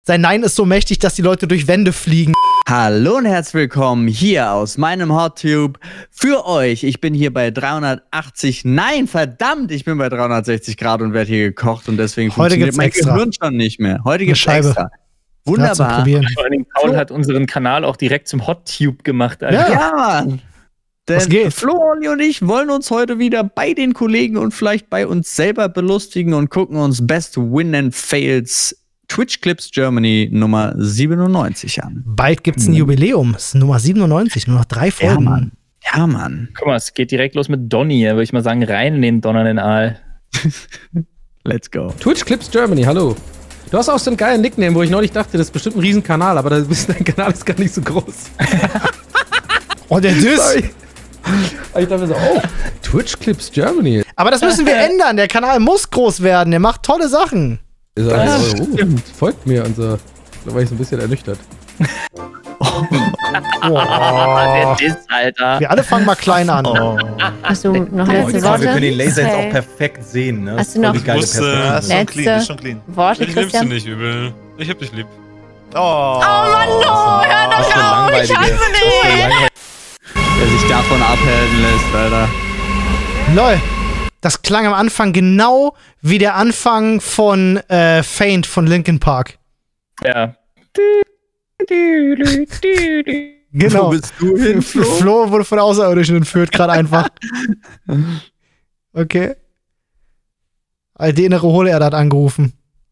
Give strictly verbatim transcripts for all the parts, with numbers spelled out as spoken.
Sein Nein ist so mächtig, dass die Leute durch Wände fliegen. Hallo und herzlich willkommen hier aus meinem HotTube für euch. Ich bin hier bei dreihundertachtzig, nein, verdammt, ich bin bei dreihundertsechzig Grad und werde hier gekocht und deswegen Heute funktioniert gibt's mein extra. Gehirn schon nicht mehr. Heute gibt's Scheibe. extra. Wunderbar. Vor allem Paul hat unseren Kanal auch direkt zum HotTube gemacht. Alter. Ja. Ja, Mann. Was Denn geht? Flo, Olli und ich wollen uns heute wieder bei den Kollegen und vielleicht bei uns selber belustigen und gucken uns Best Win and Fails Twitch Clips Germany Nummer siebenundneunzig an. Bald gibt's ein Jubiläum. Es ist Nummer siebenundneunzig, nur noch drei Folgen. Ja, Mann. Ja, Mann. Guck mal, es geht direkt los mit Donny. Da würde ich mal sagen, rein in den donnernden Aal. Let's go. Twitch Clips Germany, hallo. Du hast auch so einen geilen Nickname, wo ich neulich dachte, das ist bestimmt ein Riesenkanal, aber das ist, dein Kanal ist gar nicht so groß. Oh, der Diss. Sorry. Aber ich dachte mir so, oh, Twitch Clips Germany. Aber das müssen wir ändern. Der Kanal muss groß werden. Der macht tolle Sachen. Ich sag, oh, oh, folgt mir und so. Da war ich so ein bisschen ernüchtert. Oh. Der Diss, Alter. Wir alle fangen mal klein an. Oh. Hast du noch Oh, letzte wir Worte? können den Laser jetzt auch Okay. perfekt sehen, ne? Hast du noch Voll die geile Muss, äh, Perspektive. ist schon clean, ist schon clean. Worte, Ich nimm's dir Christian? nicht übel. Ich hab dich lieb. Oh, Oh Mann, no, hör doch auf, ich hasse dich! Wer sich davon abhalten lässt, Alter. Lol. Das klang am Anfang genau wie der Anfang von äh, Faint von Linkin Park. Ja. Genau. Wo bist du hin, Flo? Flo wurde von Außerirdischen entführt, gerade einfach. Okay. Also die innere Hohlerde hat angerufen.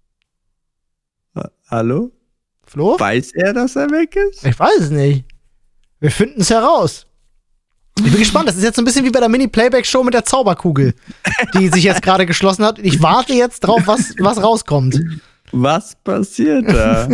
Hallo? Flo? Weiß er, dass er weg ist? Ich weiß es nicht. Wir finden es heraus. Ich bin gespannt. Das ist jetzt so ein bisschen wie bei der Mini-Playback-Show mit der Zauberkugel, die sich jetzt gerade geschlossen hat. Ich warte jetzt drauf, was, was rauskommt. Was passiert da?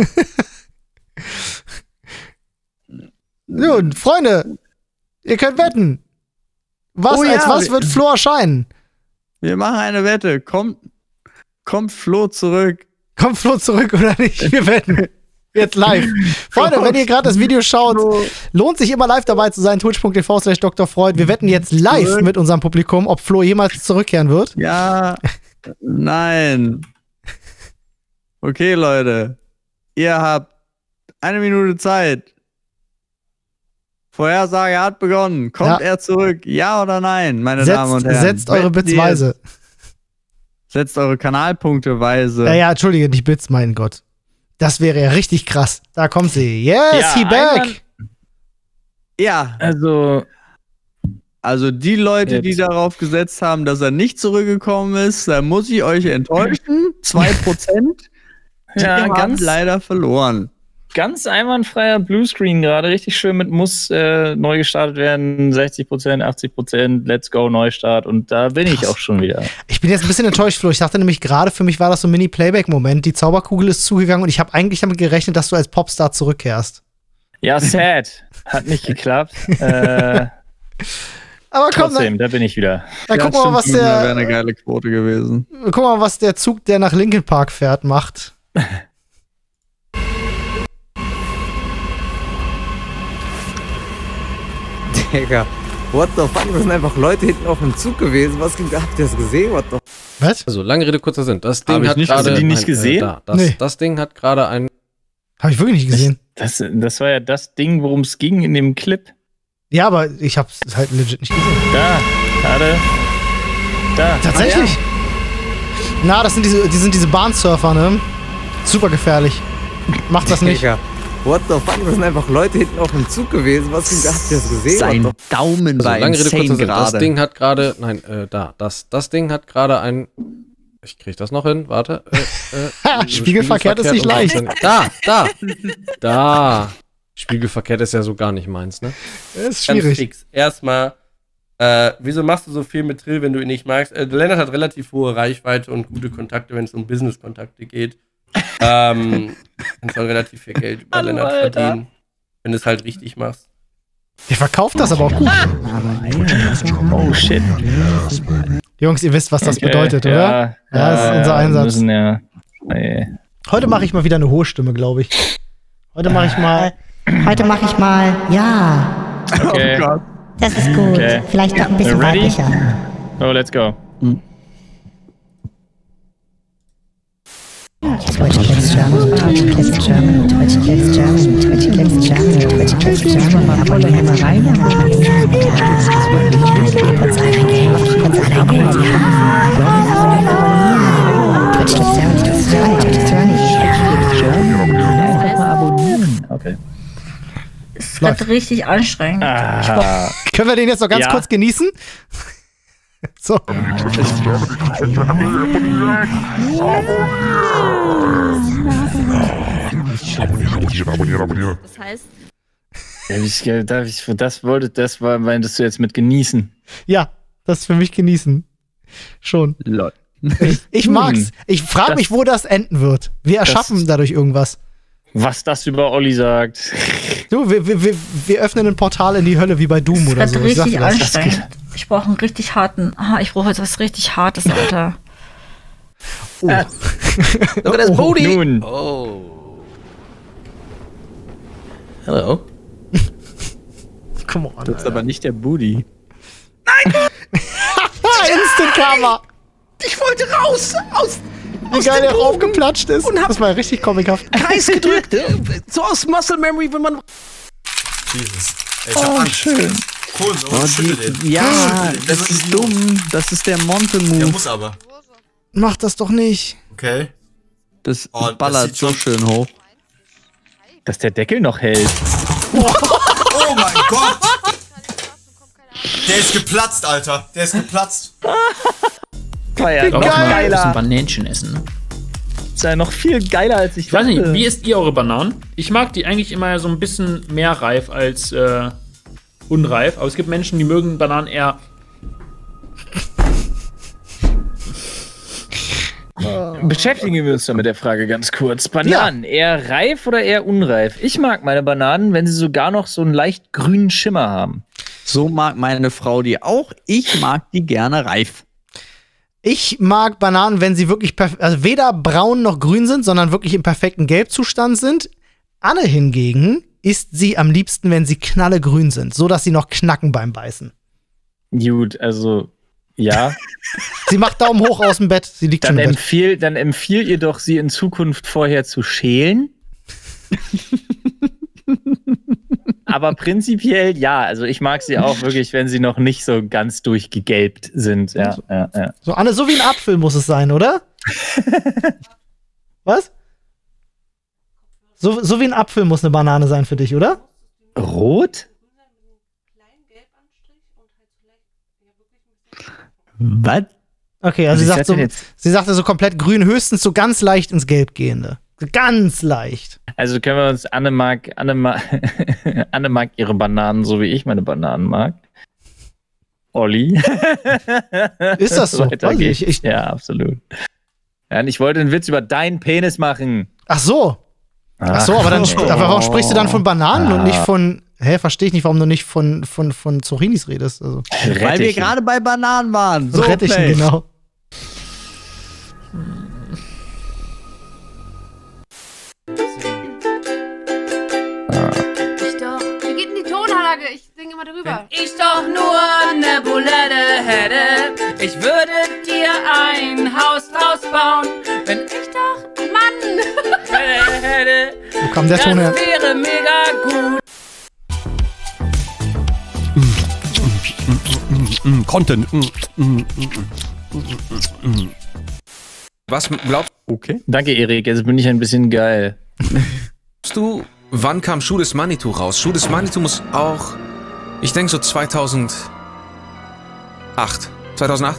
Nun, Freunde, ihr könnt wetten. Was, Oh ja, als was wir- wird Flo erscheinen? Wir machen eine Wette. Kommt, kommt Flo zurück. Kommt Flo zurück oder nicht? Wir wetten. Jetzt live. Freunde, wenn ihr gerade das Video schaut, lohnt sich immer live dabei zu sein. twitch punkt t v slash Doktor Freud. Wir wetten jetzt live Zurück. mit unserem Publikum, ob Flo jemals zurückkehren wird. Ja, nein. Okay, Leute. Ihr habt eine Minute Zeit. Vorhersage hat begonnen. Kommt Ja. er zurück? Ja oder nein, meine Damen und Setzt, Herren? setzt eure Wetten Bits ihr- weise. Setzt eure Kanalpunkte weise. Ja, ja, entschuldige, nicht Bits, mein Gott. Das wäre ja richtig krass. Da kommt sie. Yes, Ja, he back. einmal- Ja, Also, also die Leute, die Jetzt. darauf gesetzt haben, dass er nicht zurückgekommen ist, da muss ich euch enttäuschen. Zwei Prozent. Die ja, haben ganz, leider verloren. ganz einwandfreier Bluescreen gerade. Richtig schön mit muss äh, neu gestartet werden. sechzig Prozent, achtzig Prozent, let's go, Neustart. Und da bin ich auch schon wieder. Ich bin jetzt ein bisschen enttäuscht, Flo. Ich dachte nämlich gerade, für mich war das so ein Mini-Playback-Moment. Die Zauberkugel ist zugegangen und ich habe eigentlich damit gerechnet, dass du als Popstar zurückkehrst. Ja, sad. Hat nicht geklappt. äh, Aber komm, trotzdem, da bin ich wieder. dann Ja, guck mal, was stimmt, Das wäre der, eine geile Quote gewesen. guck mal, was der Zug, der nach Linkin Park fährt, macht. Digga, what the fuck, das sind einfach Leute hinten auf dem Zug gewesen. Was ging da? Habt ihr das gesehen? What the Was? Also, lange Rede, kurzer Sinn. Das Hab Ding ich hat nicht- gerade. hast du die nicht nein, gesehen? Äh, da, das, Nee. das Ding hat gerade ein. Habe ich wirklich nicht gesehen. Das, das war ja das Ding, worum es ging in dem Clip. Ja, aber ich habe es halt legit nicht gesehen. Da, gerade. Da. Tatsächlich? Na, das sind diese, die sind diese Bahnsurfer, ne? Super gefährlich. Macht das nicht. Digga, what the fuck, das sind einfach Leute hinten auf dem Zug gewesen. Was ging da? Habt ihr das gesehen? Sein What the Daumen Also, war lange Rede, insane kurzer Sinn. Das gerade. Ding hat gerade. Nein, äh, da. Das, das Ding hat gerade ein. Ich krieg das noch hin. Warte. Äh, äh, Ha, spiegelverkehrt ist nicht leicht. und- Da, da. Da. Spiegelverkehrt ist ja so gar nicht meins, ne? Das ist Ganz schwierig. fix. Erstmal, äh, wieso machst du so viel mit Trill, wenn du ihn nicht magst? Äh, Lennart hat relativ hohe Reichweite und gute Kontakte, wenn es um Business-Kontakte geht. ähm, kannst halt relativ viel Geld über Hallo, Lennart Alter. verdienen, wenn du es halt richtig machst. Der verkauft das aber auch gut. Oh shit. Jungs, ihr wisst, was das Okay, bedeutet, oder? Ja, Ja, das ist unser Einsatz. Müssen, ja. Nee. Heute mache ich mal wieder eine hohe Stimme, glaube ich. Heute mache ich mal. Heute mache ich mal, ja, Okay. Oh Gott. das ist gut. Okay. Vielleicht noch ein bisschen Ready? weiblicher. Oh, let's go. Twitch Clips Germany. Twitch Clips Germany. Okay. Es wird richtig anstrengend. Ah. Können wir den jetzt noch ganz Ja. kurz genießen? So. Das heißt, Darf ich, darf ich, das wollte, das war, meintest du jetzt mit genießen? Ja, das ist für mich genießen. Schon. Lol. Ich, ich mag's. Ich frage Das- mich, wo das enden wird. Wir erschaffen Das- dadurch irgendwas. Was das über Olli sagt. Du, wir, wir, wir, wir öffnen ein Portal in die Hölle wie bei Doom es oder wird so. Ich sag richtig dir das. anstrengend. Ich brauche einen richtig harten. Ah, ich brauche jetzt was richtig Hartes, Alter. Oh. Look at this booty! Nun, Oh. Hello. Come on. Das ist aber nicht der Booty. Instant Karma. Ich wollte raus! Aus! Wie geil der raufgeplatscht ist. Das war ja richtig comichaft. Kreis gedrückt! So aus Muscle Memory, wenn man. Jesus. Ey, ich hab Angst. Schön. Cool, so. Oh, schüttel die, den. ja, Schüttel den. das ist dumm. Das ist der Monte-Move. Der muss aber. Mach das doch nicht. Okay. Das Oh, das ballert sieht so schon- schön hoch. dass der Deckel noch hält. Oh mein Gott! Der ist geplatzt, Alter. Der ist geplatzt. Feier. Noch Geil. Ein geiler. Bananchen essen. Ne? Ist ja noch viel geiler, als ich Ich weiß nicht, dachte. wie isst ihr eure Bananen? Ich mag die eigentlich immer so ein bisschen mehr reif als äh, unreif. Aber es gibt Menschen, die mögen Bananen eher. Beschäftigen wir uns doch mit der Frage ganz kurz. Bananen, eher reif oder eher unreif? Ich mag meine Bananen, wenn sie sogar noch so einen leicht grünen Schimmer haben. So mag meine Frau die auch. Ich mag die gerne reif. Ich mag Bananen, wenn sie wirklich perf- also weder braun noch grün sind, sondern wirklich im perfekten Gelbzustand sind. Anne hingegen isst sie am liebsten, wenn sie knallegrün sind, so dass sie noch knacken beim Beißen. Gut, also ja. Sie macht Daumen hoch aus dem Bett, sie liegt Dann schon im Bett. empfiehlt, dann empfiehlt ihr doch, sie in Zukunft vorher zu schälen. Aber prinzipiell ja, also ich mag sie auch wirklich, wenn sie noch nicht so ganz durchgegelbt sind. Ja, ja, ja. So, Anne, so wie ein Apfel muss es sein, oder? Was? So, so wie ein Apfel muss eine Banane sein für dich, oder? Rot? Was? Okay, also Wie sie ist sagt das so, denn jetzt? sie sagte so komplett grün, höchstens so ganz leicht ins Gelb gehende. So ganz leicht. Also können wir uns, Anne mag, Anne mag, Anne mag ihre Bananen, so wie ich meine Bananen mag. Olli. Ist das so? Weiter Weiß geht's. ich, ich, Ja, absolut. Ja, und ich wollte einen Witz über deinen Penis machen. ach so. Ach so, aber dann, aber warum sprichst du dann von Bananen und nicht von, hä, verstehe ich nicht, warum du nicht von, von, von Zucchinis redest. Also, Weil wir Rettichen. gerade bei Bananen waren. so Rettichen, Play. genau. Ich doch. Wie geht denn die Tonanlage? Ich singe immer drüber. Wenn ich doch nur ne Bulette hätte, ich würde dir ein Haus draus bauen. Wenn ich doch, Mann, hätte, Wo kam der das Ton her? wäre mega gut. Content. Was glaubst Okay. Danke, Erik. Jetzt bin ich ein bisschen geil. du, wann kam Schuh des Manitou raus? Schuh des Manitou muss auch, ich denke so zweitausendacht. zweitausendacht?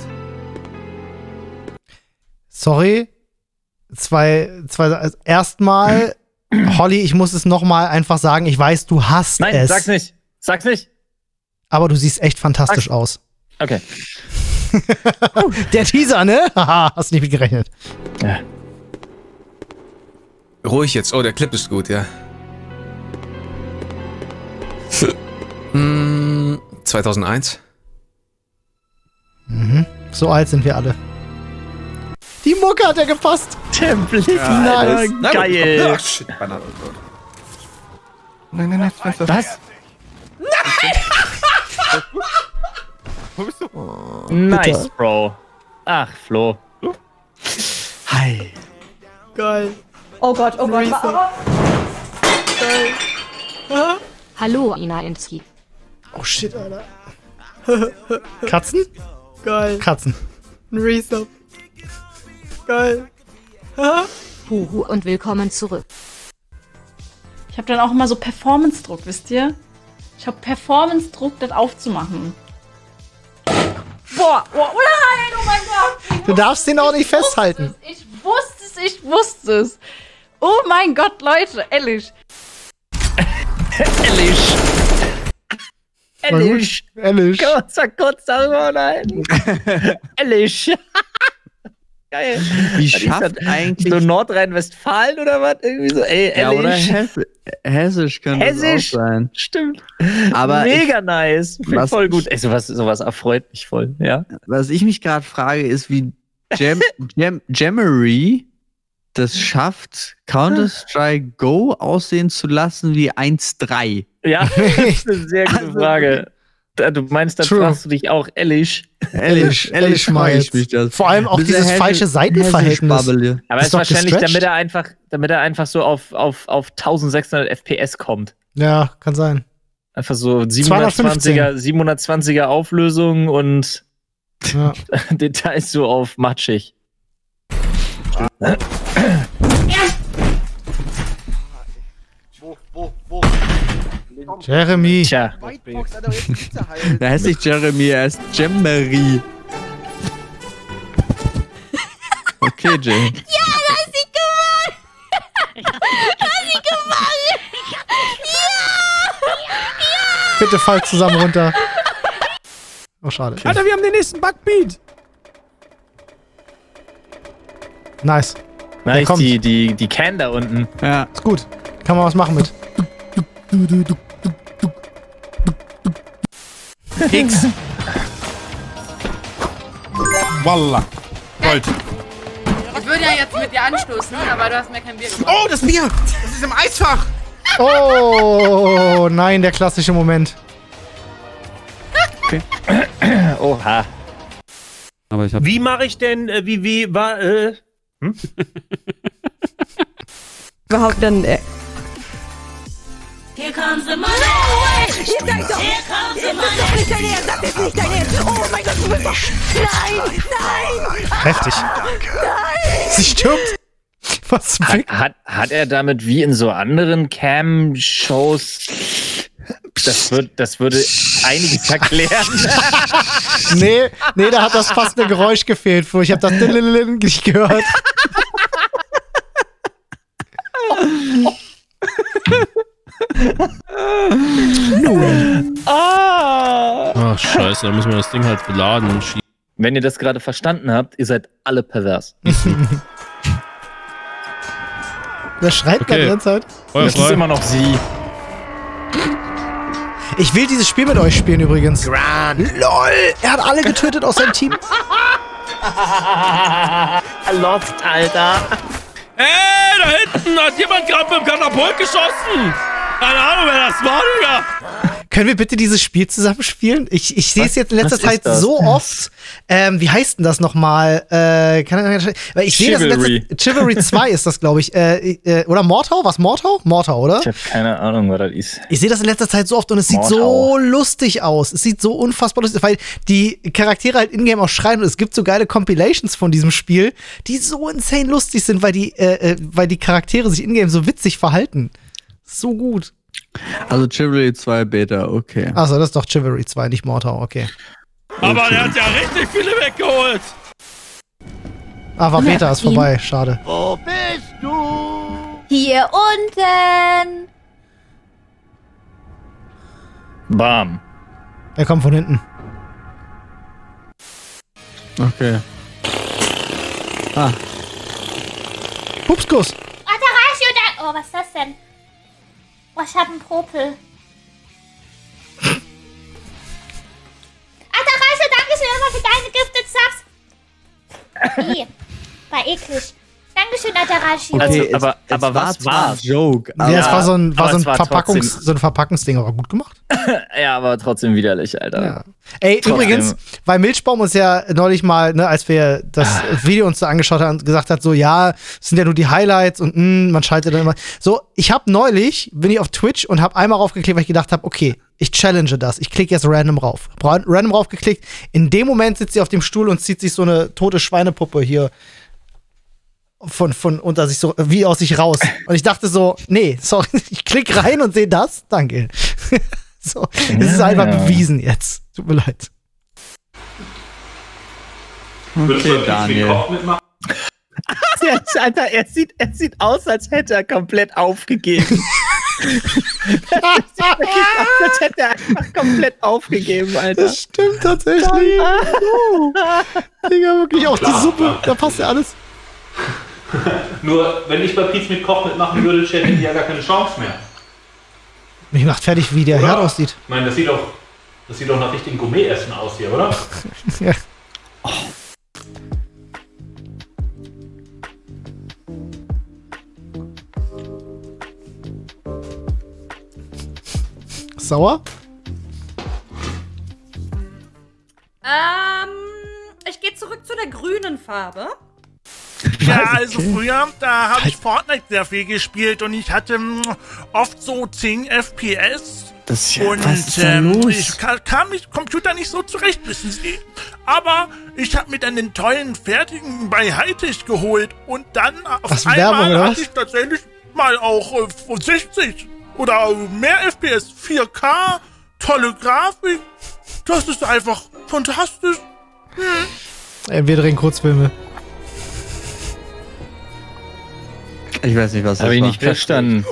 Sorry. Zwei, zwei, also erstmal, Holly, ich muss es nochmal einfach sagen, ich weiß, du hast Nein, es. sag's nicht. Sag's nicht. Aber du siehst echt fantastisch aus. Okay. Der Teaser, ne? Haha, hast nicht mit gerechnet. Ja. Ruhig jetzt. Oh, der Clip ist gut, ja. Hm, zweitausendeins? Mhm. So alt sind wir alle. Die Mucke hat ja gepasst. Der Blick, nice. Geil. Ach, shit, Banane. Nein, nein, nein. Was? Was? Nice, Bro. Ach, Flo. Hi. Geil. Oh Gott, oh Gott. Hallo, Inainski. Oh shit, Alter. Katzen? Geil. Katzen. Ein Resub. Geil. Huhu und willkommen zurück. Ich habe dann auch immer so Performance-Druck, wisst ihr? Ich habe Performance-Druck, das aufzumachen. Boah, oh, oh nein, oh mein Gott. Du darfst den auch nicht festhalten. Ich wusste es, ich wusste es. Oh mein Gott, Leute, ehrlich. Ehrlich. Ehrlich. Ehrlich. Kurz, kurz darüber, nein. Ehrlich. Geil. Wie Was ist schafft das? eigentlich... So Nordrhein-Westfalen oder was? Irgendwie so, ey, Ja, ehrlich. oder Hess Hessisch könnte Hessisch. das auch sein. Stimmt. Aber Mega ich, nice. Find was voll gut. ich- Ey, sowas, sowas erfreut mich voll, ja. Was ich mich gerade frage, ist, wie Gem Gem Gemery das schafft, Counter-Strike Go aussehen zu lassen wie eins Punkt drei. Ja, das ist eine sehr gute Also- Frage. Da- Du meinst, da True. fragst du dich auch ehrlich. Ehrlich, ehrlich frage Schmalz. ich mich das. Vor allem auch Bisschen dieses hessisch- falsche Seitenverhältnis. Hessisch-Babbele. Aber Ist es ist doch wahrscheinlich, gestretcht. damit er einfach, damit er einfach so auf, auf, auf eintausendsechshundert F P S kommt. Ja, kann sein. Einfach so zweihundertfünfzehn. siebenhundertzwanziger, siebenhundertzwanziger Auflösung und Ja. Details so auf matschig. Jeremy. Tja. Da heißt nicht Jeremy, er ist Gemery. Okay, Jay. Ja, das hast du gemacht! Das hast du gemacht! Ja! Bitte fall zusammen runter. Oh, schade. Alter, wir haben den nächsten Bugbeat. Nice. Nice, kommt. die, die, die Can da unten. Ja. Ist gut. Kann man was machen mit. X. Wallah. Gold. Ich würde ja jetzt mit dir anstoßen, aber du hast mir kein Bier gemacht. Oh, das Bier! Das ist im Eisfach! Oh, nein, der klassische Moment. Oha. Aber ich hab Wie mache ich denn, äh, wie, wie, war, äh, hm? Überhaupt dann. Äh, Here comes the money! No way! Ihr seid doch! Here comes the money! Das ist doch nicht dein Ernst! Das ist nicht dein Ernst! Oh mein Gott, du bist doch... Nein! Nein! Heftig. Sie stirbt. Was Hat, weg? hat, hat er damit wie in so anderen Cam-Shows. Das, wird, das würde einiges erklären. Nee, nee, da hat das fast ein Geräusch gefehlt. Ich habe das nicht gehört. Ah! Ach, scheiße, da müssen wir das Ding halt beladen und schieben. Wenn ihr das gerade verstanden habt, ihr seid alle pervers. Wer schreit Okay. da die ganze Zeit? Feuer Das ist frei. immer noch sie. Ich will dieses Spiel mit euch spielen übrigens. Grand. LOL! Er hat alle getötet aus seinem Team. Lost, Alter. Ey, da hinten hat jemand gerade mit dem Katapult geschossen. Keine Ahnung, wer das war, Digga. Können wir bitte dieses Spiel zusammen spielen? Ich, ich sehe es jetzt in letzter was ist Zeit das? so oft. Ähm, wie heißt denn das nochmal? Äh, kann, weil ich sehe das in Chivalry. letzter Chivalry zwei ist das, glaube ich. Äh, äh, oder Mordhau? Was, Mordhau? Mordhau, oder? Ich habe keine Ahnung, was das ist. Ich sehe das in letzter Zeit so oft und es sieht Mordhau. so lustig aus. Es sieht so unfassbar lustig aus, weil die Charaktere halt in-game auch schreien und es gibt so geile Compilations von diesem Spiel, die so insane lustig sind, weil die, äh, äh, weil die Charaktere sich in-game so witzig verhalten. So gut. Also Chivalry zwei Beta, okay. Achso, das ist doch Chivalry zwei, nicht Mordhau, okay. Aber der hat ja richtig viele weggeholt. Ah, war Beta, ist vorbei, schade. Wo bist du? Hier unten! Bam. Er kommt von hinten. Okay. Ah. Pupskuss. Atarasio, da... Oh, was ist das denn? Oh, ich hab einen Popel. Atarasio, danke schön immer für deine Gifted Subs. Ih, war eklig. Dankeschön, Atarashi. Also, Okay, aber es, aber es was war war? zwar ein Joke. Ja, es war so ein, war aber so ein, es war Verpackungs, trotzdem- so ein Verpackungsding, aber gut gemacht. Ja, aber trotzdem widerlich, Alter. Ja. Ey, Trotzdem. übrigens, weil Milchbaum uns ja neulich mal, ne, als wir das Video uns so angeschaut haben, gesagt hat, so, ja, es sind ja nur die Highlights und mh, man schaltet dann immer. So, ich habe neulich, bin ich auf Twitch und habe einmal raufgeklickt, weil ich gedacht habe, okay, ich challenge das. Ich klicke jetzt random rauf. Ra- Random raufgeklickt. In dem Moment sitzt sie auf dem Stuhl und zieht sich so eine tote Schweinepuppe hier von, von unter sich so, wie aus sich raus. Und ich dachte so, nee, sorry, ich klicke rein und sehe das. Danke. So, das ist einfach Ja. bewiesen jetzt. Tut mir leid. Okay, Daniel. Alter, er sieht, er sieht aus, als hätte er komplett aufgegeben. Er sieht wirklich aus, als hätte er einfach komplett aufgegeben, Alter. Das stimmt tatsächlich. Oh. Digga, wirklich auch die Suppe, da passt ja alles. Nur, wenn ich bei Pizza mit Koch mitmachen würde, hätten die ja gar keine Chance mehr. Mich macht fertig, wie der Oder? Herd aussieht. Ich meine, das sieht doch, das sieht doch nach richtigem Gourmet-Essen aus hier, oder? Ja. Sauer? Ähm, ich gehe zurück zu der grünen Farbe. Ja, also früher, da habe ich Fortnite sehr viel gespielt und ich hatte mh, oft so zehn F P S. Das ist ja, Und was ist da ähm, los? ich ka kam mit Computer nicht so zurecht, wissen Sie. Aber ich habe mir dann den tollen fertigen bei Hightech geholt und dann auf Was, einmal Werbung, oder hatte was? ich tatsächlich mal auch äh, sechzig oder mehr F P S, vier K, tolle Grafik. Das ist einfach fantastisch. Ey, wir drehen Kurzfilme. Ich weiß nicht, was das Habe ich war. nicht verstanden.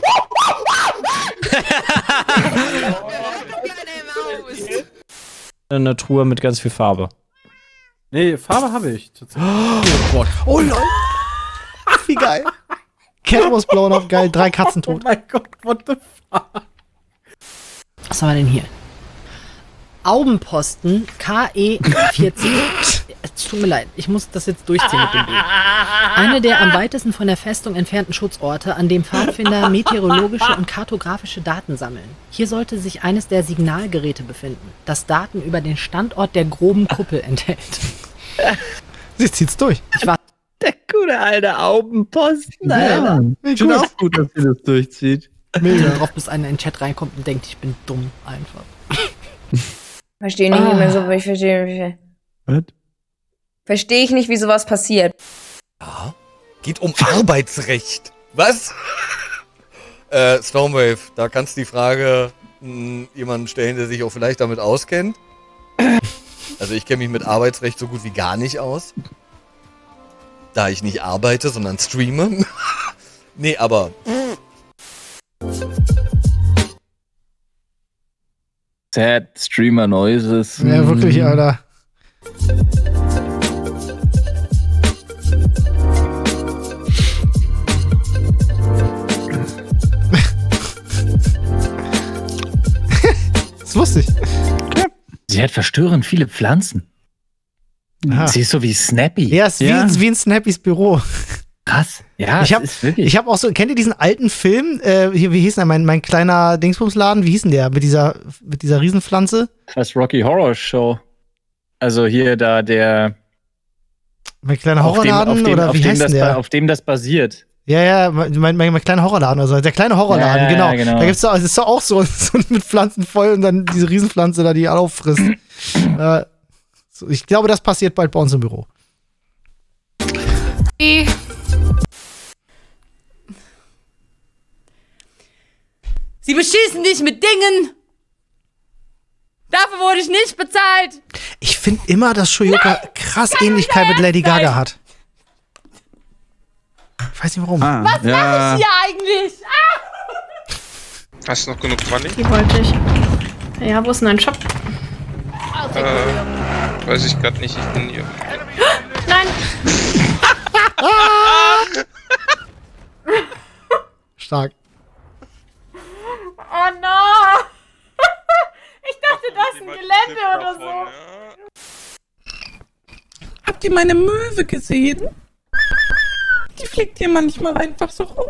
Eine Truhe mit ganz viel Farbe. Nee, Farbe habe ich. Oh Gott. Oh lol. Wie geil. Cat was blown up, geil. Drei Katzen tot. Oh mein Gott, what the fuck? Was haben wir denn hier? Aubenposten K E vierzig. Es tut mir leid, ich muss das jetzt durchziehen mit dem Bild. Eine der am weitesten von der Festung entfernten Schutzorte, an dem Pfadfinder meteorologische und kartografische Daten sammeln. Hier sollte sich eines der Signalgeräte befinden, das Daten über den Standort der groben Kuppel enthält. Sie zieht's durch. Ich war Der gute alte Aubenposten, Alter. Ich finde auch gut, dass sie das durchzieht. mega drauf, bis einer in den Chat reinkommt und denkt, ich bin dumm einfach. Verstehe nicht, wie man so, ich verstehe nicht. Was? Verstehe ich nicht, wie sowas passiert. Geht um Arbeitsrecht. Was? äh, Stormwave, da kannst du die Frage mh, jemanden stellen, der sich auch vielleicht damit auskennt. Also ich kenne mich mit Arbeitsrecht so gut wie gar nicht aus. Da ich nicht arbeite, sondern streame. Nee, aber... Sad Streamer Noises. Ja, wirklich, Alter. Das ist lustig. Sie hat verstörend viele Pflanzen. Aha. Sie ist so wie Snappy. Ja, ist wie, Ja. wie in Snappys Büro. Krass. Ja, ich es habe ist wirklich. ich hab auch so, kennt ihr diesen alten Film? Äh, hier, wie hieß der? Mein, mein kleiner Dingsbumsladen, wie hieß denn der? Mit dieser, mit dieser Riesenpflanze? Was Rocky Horror Show. Also hier da der. Mein kleiner auf dem- Horrorladen? auf dem, oder auf wie dem heißt das denn ba- der? Auf dem das basiert. Ja, ja, mein, mein, mein kleiner Horrorladen, also der kleine Horrorladen, Ja, ja, genau. ja, genau. Da gibt's doch, es ist doch auch so, so mit Pflanzen voll und dann diese Riesenpflanze da, die alle auffrisst. äh, so, ich glaube, das passiert bald bei uns im Büro. Sie beschießen dich mit Dingen. Dafür wurde ich nicht bezahlt. Ich finde immer, dass Shoyoka krass Ähnlichkeit mit Lady Gaga hat. Ich weiß nicht warum. Ah, Was ja. mache ich hier eigentlich? Ah! Hast du noch genug Money? Die wollte ich. Ja, wo ist denn ein Shop? Äh, weiß ich gerade nicht, ich bin hier. Nein! Stark. Oh no! Ich dachte, das ist ein Gelände oder so. Habt ihr meine Möwe gesehen? Die fliegt hier manchmal einfach so rum.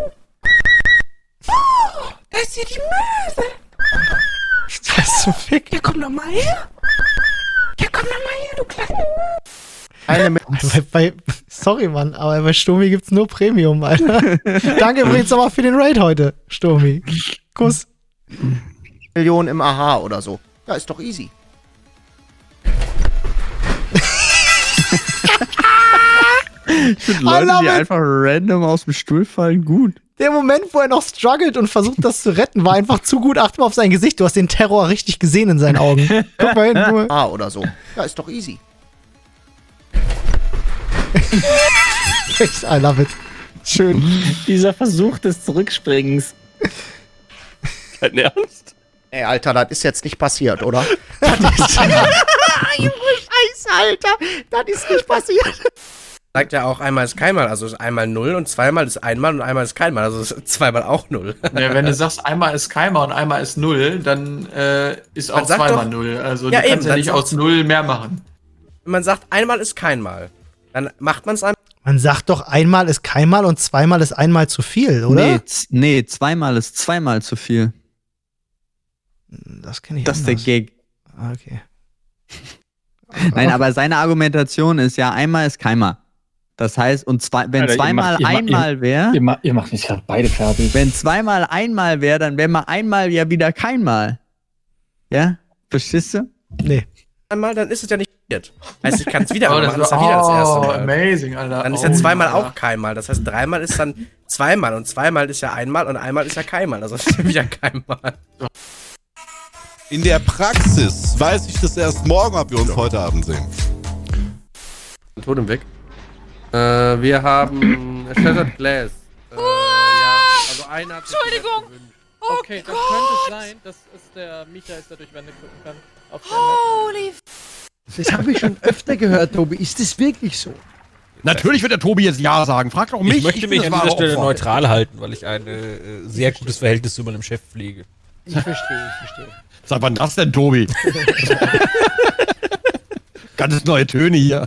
Oh, da ist hier die Möse. Das ist so fick. Ja, komm doch mal her. Ja, komm doch mal her, du kleine Eine bei, bei, sorry, Mann, aber bei Sturmi gibt's nur Premium, Alter. Danke übrigens nochmal für den Raid heute, Sturmi. Kuss. Millionen im Aha oder so. Ja, ist doch easy. Ich finde Leute, die einfach random aus dem Stuhl fallen, gut. Der Moment, wo er noch struggelt und versucht, das zu retten, war einfach zu gut. Achte mal auf sein Gesicht. Du hast den Terror richtig gesehen in seinen Augen. Guck mal hin. Guck mal. Ah, oder so. Ja, ist doch easy. I love it. Schön. Dieser Versuch des Zurückspringens. Kein Ernst? Ey, Alter, das ist jetzt nicht passiert, oder? Junge Scheiße, Alter. Das ist nicht passiert. Sagt ja auch, einmal ist keinmal, also ist einmal null und zweimal ist einmal und einmal ist keinmal, also ist zweimal auch null. Ja, wenn du sagst, einmal ist keinmal und einmal ist null, dann äh, ist auch zweimal null. Also ja, du kannst eben, ja nicht aus null mehr machen. Wenn man sagt, einmal ist keinmal, dann macht man es einmal. Man sagt doch, einmal ist keinmal und zweimal ist einmal zu viel, oder? Nee, z- nee zweimal ist zweimal zu viel. Das kenne ich Das ist der anders. Gag. Ah, okay. Nein, aber seine Argumentation ist ja, einmal ist keinmal. Das heißt, und zwei, wenn Alter, ihr zweimal macht- ihr macht- einmal wäre. Ihr, ma ihr macht mich gerade beide fertig. Wenn zweimal einmal wäre, dann wäre mal einmal ja wieder keinmal. Ja? Verstehst du? Nee. Einmal, dann ist es ja nicht passiert. Heißt, ich kann es wieder Oh, machen, das das ist war- ja wieder das erste oh, Mal. amazing, Alter. Dann ist Oh, ja zweimal ja. auch keinmal. Das heißt, dreimal ist dann zweimal und zweimal ist ja einmal und einmal ist ja keinmal. Also ist ja wieder keinmal. In der Praxis weiß ich das erst morgen, ob wir uns heute Abend sehen. Totem weg. Äh, wir haben Shattered Glass. Äh, ja, also einer hat sich Entschuldigung. Oh Okay, das Gott. könnte sein, dass es der Mieter ist, der durch Wände gucken kann. Auf der Holy f Das habe ich schon öfter gehört, Tobi. Ist das wirklich so? Natürlich wird der Tobi jetzt Ja sagen. Frag doch mich. Ich möchte mich bin an das dieser wahre Stelle Opfer. neutral halten, weil ich ein äh, sehr gutes Verhältnis zu meinem Chef pflege. Ich verstehe, ich verstehe. Sag wann das denn, Tobi? Ganz neue Töne hier.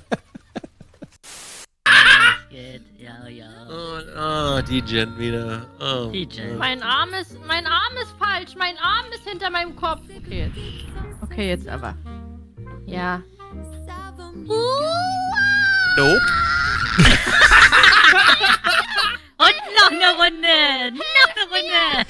Oh, die Jen wieder. Oh. Mein Arm ist, mein Arm ist falsch. Mein Arm ist hinter meinem Kopf. Okay, jetzt. Okay, jetzt aber. Ja. Nope. Und noch eine Runde. Noch eine Runde.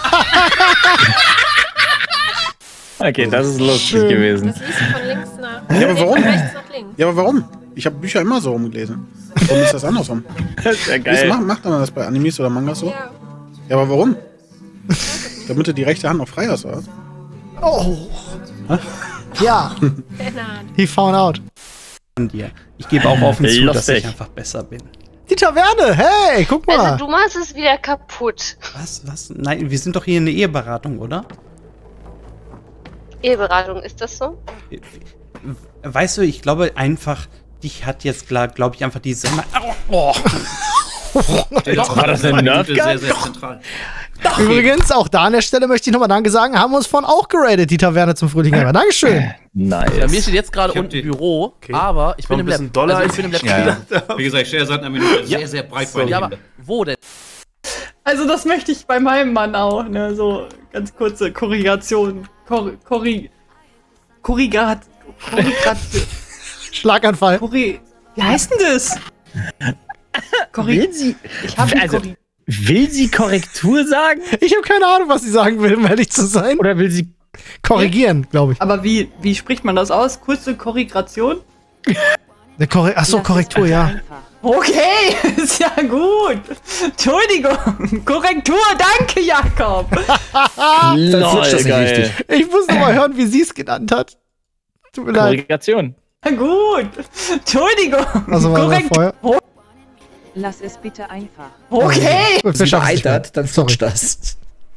Okay, das ist lustig gewesen. Das liest von links nach. Ja, aber Nee, warum? von rechts nach links. Ja, aber warum? Ich habe Bücher immer so rumgelesen. Warum ist das andersrum? Das ist ja Wie geil. macht, macht man das bei Animes oder Mangas so? Ja. Ja, aber warum? Damit du die rechte Hand noch frei hast, oder? Oh. Ja. He found out. Dir. Ich gebe auch offen zu, dass Lustig. ich einfach besser bin. Die Taverne, hey, guck mal. Also du machst es wieder kaputt. Was? Was? Nein, wir sind doch hier in der Eheberatung, oder? Eheberatung, ist das so? Weißt du, ich glaube einfach, dich hat jetzt, glaube ich, einfach die Sender. Oh. War das ein Nerdgun? Sehr, sehr Doch. zentral. Übrigens, auch da an der Stelle möchte ich nochmal Danke sagen, haben wir uns von auch geradet, die Taverne zum Frühling Gamer. Dankeschön. Nice. Ja, mir steht jetzt gerade Ich hab unten im die- Büro, Okay. aber ich War bin ein im bisschen Lab. doller Also ich als bin im Lab. ich- Ja, ja. Wie gesagt, ich stehe seit einer Minute sehr, sehr breitbeinig. Ja, aber wo denn? Also das möchte ich bei meinem Mann auch, ne? So ganz kurze Korrigation. Kor korri Korrigat. Korrigat. Schlaganfall. Korri Wie heißt denn das? Korri Will sie? Ich habe Also, will sie Korrektur sagen? Ich habe keine Ahnung, was sie sagen will, um ehrlich zu sein. Oder will sie korrigieren, glaube ich. Aber wie, wie spricht man das aus? Kurze Korrigation? Eine Korre Achso, Korrektur, ja. Okay, ist ja gut. Entschuldigung. Korrektur, danke, Jakob. Lol, ist das nicht geil. wichtig. Ich muss noch mal hören, wie sie es genannt hat. Tut mir leid. Korrigation. Gut. Entschuldigung. Also war das vorher. Lass es bitte einfach. Okay. Wir schaffen es nicht mehr. dann zutscht das.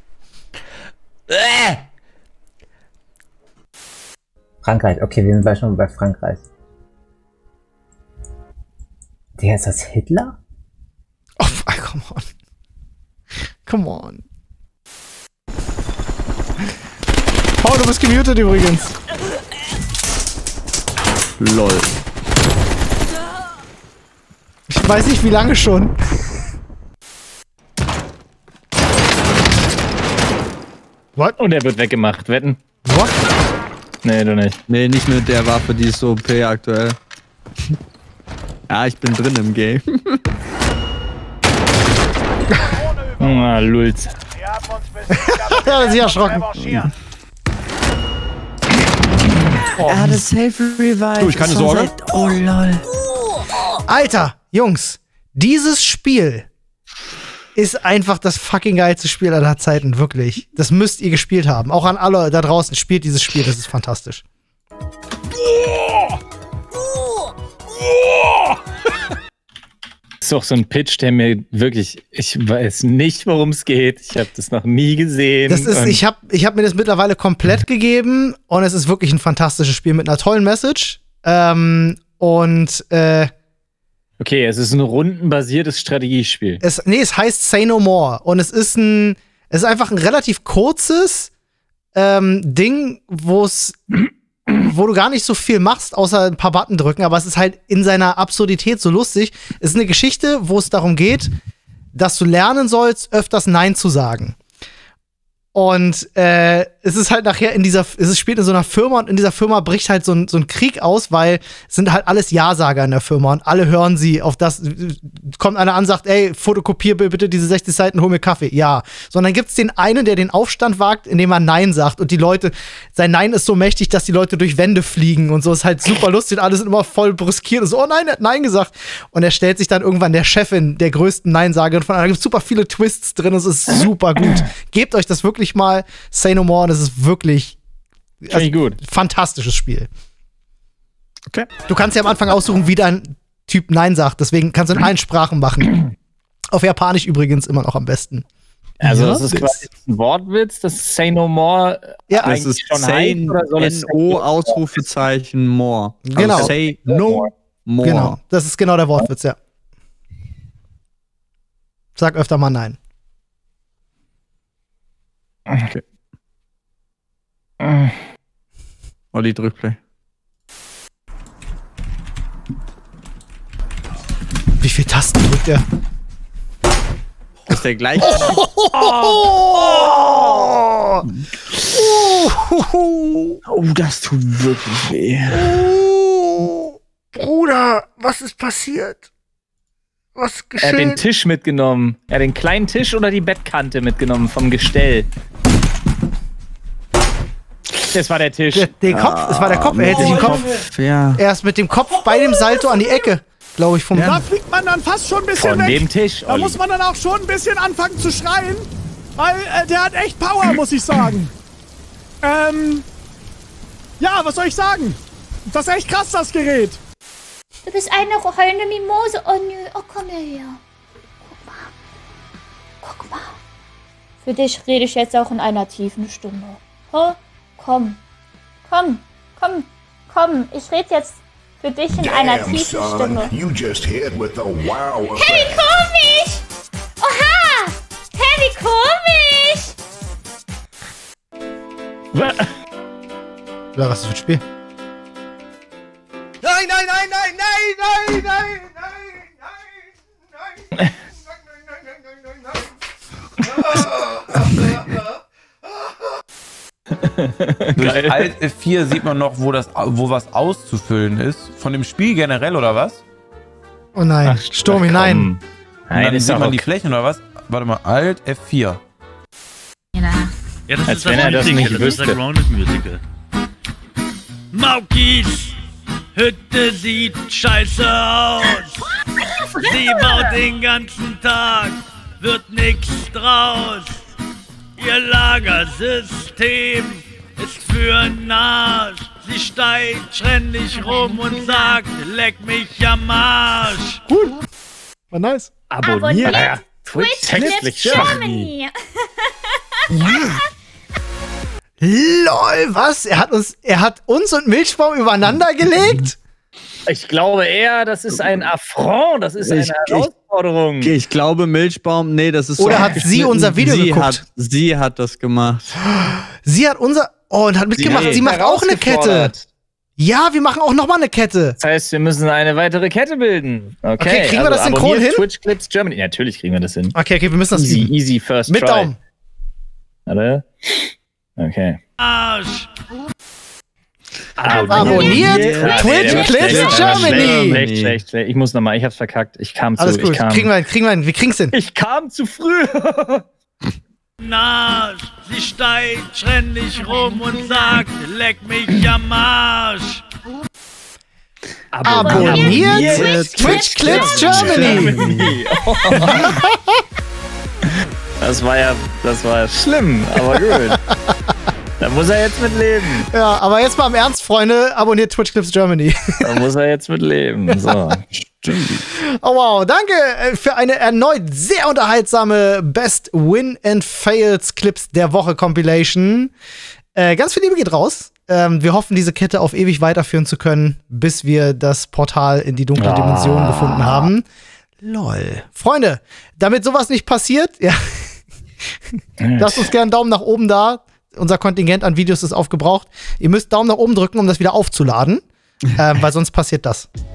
Frankreich, okay, wir sind bei schon bei Frankreich. Der ist das Hitler? Oh, come on. Come on. Paul, du bist gemutet übrigens. Lol. Ich weiß nicht, wie lange schon. What? Und er wird weggemacht. Wetten? What? Nee, du nicht. Nee, nicht mit der Waffe, die ist so O P aktuell. Ja, ich bin drin im Game. Ah, Lulz. Ja, das ist ja erschrocken. Oh. Er hatte Safe Revive. Du, ich keine Sorge. Oh, lol. Alter, Jungs, dieses Spiel ist einfach das fucking geilste Spiel aller Zeiten, wirklich. Das müsst ihr gespielt haben. Auch an alle da draußen, spielt dieses Spiel, das ist fantastisch. Das ist auch so ein Pitch, der mir wirklich, ich weiß nicht, worum es geht. Ich habe das noch nie gesehen. Das ist, ich habe ich hab mir das mittlerweile komplett gegeben und es ist wirklich ein fantastisches Spiel mit einer tollen Message. Ähm, und äh, okay, es ist ein rundenbasiertes Strategiespiel. Es, nee, es heißt Say No More und es ist ein, es ist einfach ein relativ kurzes ähm, Ding, wo es wo du gar nicht so viel machst, außer ein paar Button drücken, aber es ist halt in seiner Absurdität so lustig. Es ist eine Geschichte, wo es darum geht, dass du lernen sollst, öfters Nein zu sagen. Und äh, es ist halt nachher in dieser, es spielt in so einer Firma und in dieser Firma bricht halt so ein, so ein Krieg aus, weil es sind halt alles Ja-Sager in der Firma und alle hören sie auf das, kommt einer an, sagt, ey, fotokopier bitte diese sechzig Seiten, hol mir Kaffee. Ja. Sondern gibt's den einen, der den Aufstand wagt, indem er Nein sagt und die Leute, sein Nein ist so mächtig, dass die Leute durch Wände fliegen und so, ist halt super lustig und alle sind immer voll brüskiert und so, oh nein, er hat Nein gesagt. Und er stellt sich dann irgendwann der Chefin der größten Neinsagerin von, da gibt's super viele Twists drin, es ist super gut. Gebt euch das wirklich mal, Say No More, das ist wirklich also, gut. Fantastisches Spiel. Okay. Du kannst ja am Anfang aussuchen, wie dein Typ Nein sagt, deswegen kannst du in allen Sprachen machen. Auf Japanisch übrigens immer noch am besten. Also ja, das ist quasi ein Wortwitz, das Say No More ja, eigentlich das ist schon Say heißt, oder soll es N O Ausrufezeichen More. Genau. Also say No More. Genau, das ist genau der Wortwitz, ja. Sag öfter mal Nein. Okay. Olli, drück Play. Wie viele Tasten drückt er? Das ist der gleiche. Oh, oh. oh, das tut wirklich weh. Oh, Bruder, was ist passiert? Was geschehen? Er hat den Tisch mitgenommen. Er hat den kleinen Tisch oder die Bettkante mitgenommen vom Gestell. Das war der Tisch. Der, den Kopf, ah, es war der Kopf, er hält sich den Kopf. Ja. Er ist mit dem Kopf bei dem Salto an die Ecke, glaube ich, vom Da fliegt man dann fast schon ein bisschen Von weg. dem Tisch, Da Olli. muss man dann auch schon ein bisschen anfangen zu schreien, weil äh, der hat echt Power, muss ich sagen. Ähm, ja, was soll ich sagen? Das ist echt krass, das Gerät. Du bist eine heulende Mimose. Oh nö, oh komm her. Guck mal. Guck mal. Für dich rede ich jetzt auch in einer tiefen Stimme. Oh, komm. Komm, komm, komm. Ich rede jetzt für dich in Damn, einer tiefen son, Stimme. You just hit with the wow effect. Hey, wie komisch! Oha! Hey, wie komisch! Ja, was ist das für ein Spiel? Nein, nein, nein, nein, nein, nein, nein, nein, nein, nein, Durch Alt F vier sieht man noch, wo, das, wo was auszufüllen ist. Von dem Spiel generell, oder was? Oh nein, Ach, Sturmi, nein. Und dann sieht man die Flächen, oder was? Warte mal, Alt F vier. Ja, das Als ist wenn er das nicht das wüsste. ist der Grounded Musical. Maukis Hütte sieht scheiße aus. Sie baut den ganzen Tag, wird nix draus. Ihr Lagersystem ist für'n Arsch. Sie steigt ständig rum und sagt, leck mich am Arsch. Gut. War nice. Abonniert. Abonniert Twitch Clips Germany. Ja. Lol, was? Er hat uns, er hat uns und Milchbaum übereinander gelegt? Ich glaube eher, das ist ein Affront, das ist eine Ich- Herausforderung. Ich, ich glaube, Milchbaum, nee, das ist Oder so hat sie unser Video sie geguckt? Hat, sie hat das gemacht. Sie hat unser, oh, und hat mitgemacht. hat Sie macht auch eine Kette. herausgefordert. Ja, wir machen auch noch mal eine Kette. Das heißt, wir müssen eine weitere Kette bilden. Okay, Okay, kriegen wir das synchron abonniert hin? Twitch Clips Germany. Ja, natürlich kriegen wir das hin. Okay, okay, wir müssen das Easy, üben. easy first Mit try. Daumen. Warte. Okay. Arsch. Abonniert Twitch Clips Germany. Schlecht, schlecht, schlecht. Ich muss nochmal, ich hab's verkackt. Ich kam Alles zu. gut, Ich kam, kriegen wir hin, kriegen wir hin. Wir kriegen's hin. Ich kam zu früh. Arsch. Sie steigt ständig rum und sagt, leck mich am Arsch. Abonniert Twitch Clips Germany. Das war ja, das war ja schlimm, aber gut. Da muss er jetzt mit leben. Ja, aber jetzt mal im Ernst, Freunde, abonniert Twitch Clips Germany. Da muss er jetzt mit leben. So. Oh wow, danke für eine erneut sehr unterhaltsame Best Win and Fails Clips der Woche Compilation. Äh, ganz viel Liebe geht raus. Ähm, wir hoffen, diese Kette auf ewig weiterführen zu können, bis wir das Portal in die dunkle Dimension Ah. gefunden haben. Lol. Freunde, damit sowas nicht passiert, ja, lasst uns gerne einen Daumen nach oben da. Unser Kontingent an Videos ist aufgebraucht. Ihr müsst Daumen nach oben drücken, um das wieder aufzuladen, äh, weil sonst passiert das.